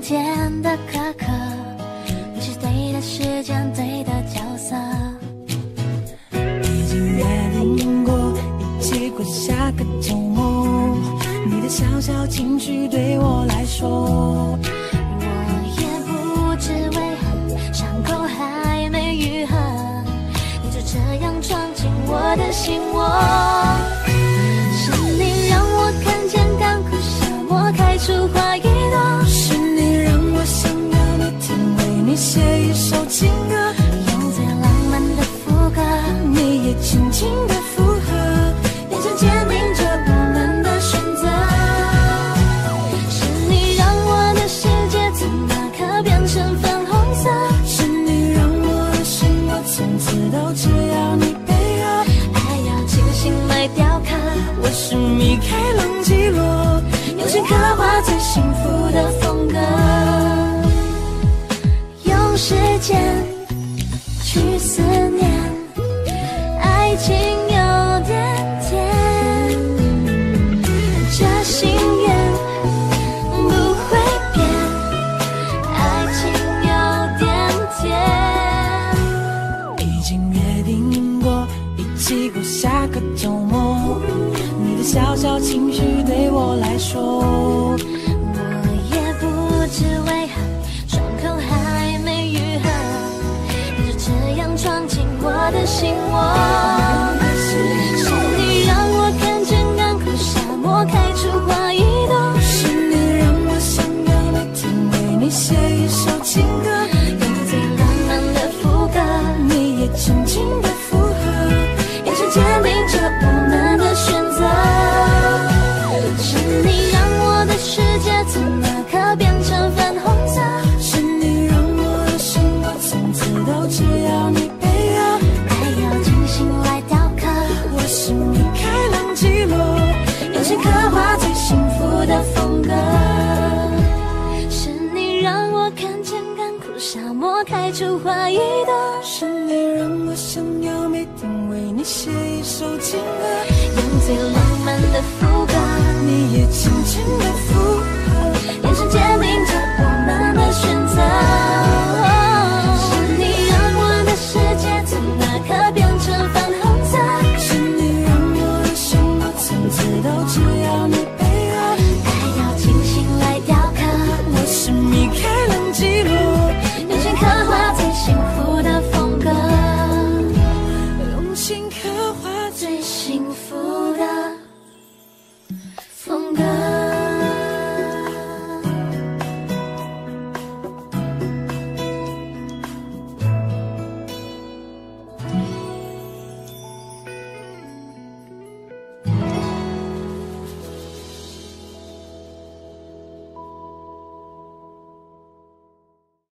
间的苛刻，你是对的时间，对的角色。 已经约定过一起过下个周末，你的小小情绪对我来说， 我也不知为何伤口还没愈合，你就这样闯进我的心窝。是你让我看见干枯沙漠开出花一朵， 是你让我想要每天为你写一首情歌， 用最浪漫的副歌， 你也轻轻的附和，眼神坚定着我们的选择。 是你让我的世界从那刻变成粉红色， 是你让我的心我从此都只要你配合， 爱要精心来雕刻。 我是米开朗基罗，用心刻画最幸福的风格， 用时间去思念，爱情有点甜，这心愿不会变，爱情有点甜。 已经约定过一起过下个周末，你的小小情绪对我来说， 我也不知为何伤口还没愈合，你就这样闯进我的心窝。是你让我看见干枯沙漠开出花一朵， 是你让我想要每天为你写一首情歌， 用最浪漫的副歌， 你也轻轻的附和， 眼神坚定着我们的选择。是你让我的世界从那刻变成粉红色， 是你让我的心我从此都只要你配合， 爱要精心来雕刻。 我是米开朗基罗，用心刻画最幸福的风格， 是你让我看见干枯沙漠开出花一朵， 是你让我想要每天为你写一首情歌， 用最浪漫的副歌， 你也轻轻的附和， 眼神坚定着我们的选择。是你让我的世界从那刻变成粉红色， 是你让我的心我从此都只要你配合， 爱要精心来雕刻。 我是米开朗基罗， 用心刻画最幸福的风格， 用心刻画最最幸福的